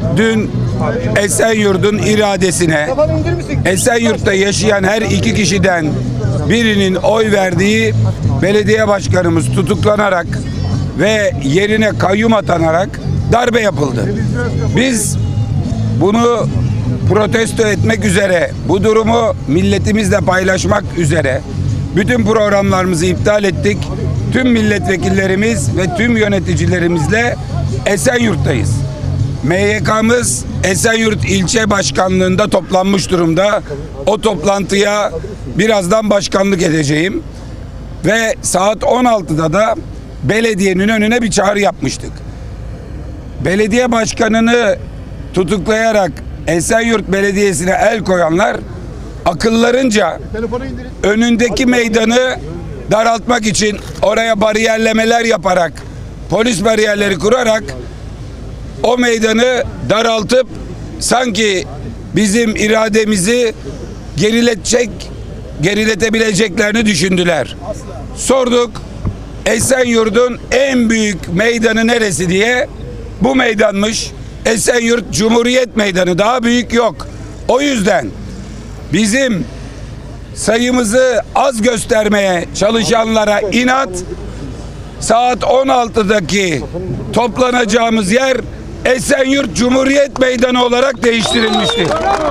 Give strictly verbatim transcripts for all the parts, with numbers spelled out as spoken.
dün Esenyurt'un iradesine, Esenyurt'ta yaşayan her iki kişiden birinin oy verdiği belediye başkanımız tutuklanarak ve yerine kayyum atanarak darbe yapıldı. Biz bunu protesto etmek üzere, bu durumu milletimizle paylaşmak üzere bütün programlarımızı iptal ettik. Tüm milletvekillerimiz ve tüm yöneticilerimizle Esenyurt'tayız. M Y K'mız Esenyurt İlçe Başkanlığı'nda toplanmış durumda. O toplantıya birazdan başkanlık edeceğim. Ve saat on altıda da belediyenin önüne bir çağrı yapmıştık. Belediye başkanını tutuklayarak Esenyurt Belediyesi'ne el koyanlar akıllarınca önündeki meydanı daraltmak için oraya bariyerlemeler yaparak, polis bariyerleri kurarak o meydanı daraltıp sanki bizim irademizi geriletecek, geriletebileceklerini düşündüler. Sorduk, Esenyurt'un en büyük meydanı neresi diye. Bu meydanmış. Esenyurt Cumhuriyet Meydanı, daha büyük yok. O yüzden bizim sayımızı az göstermeye çalışanlara inat, saat on altıdaki toplanacağımız yer Esenyurt Cumhuriyet Meydanı olarak değiştirilmiştir.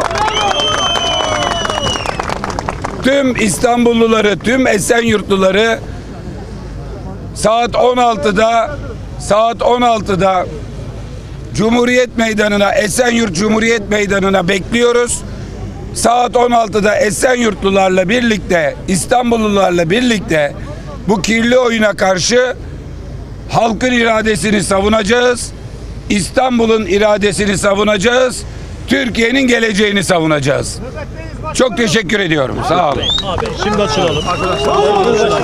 Tüm İstanbulluları, tüm Esenyurtluları saat on altıda saat on altıda Cumhuriyet Meydanı'na, Esenyurt Cumhuriyet Meydanı'na bekliyoruz. Saat on altıda Esenyurtlularla birlikte, İstanbullularla birlikte bu kirli oyuna karşı halkın iradesini savunacağız. İstanbul'un iradesini savunacağız. Türkiye'nin geleceğini savunacağız. Çok teşekkür ediyorum. Sağ olun. Abi, şimdi açılalım.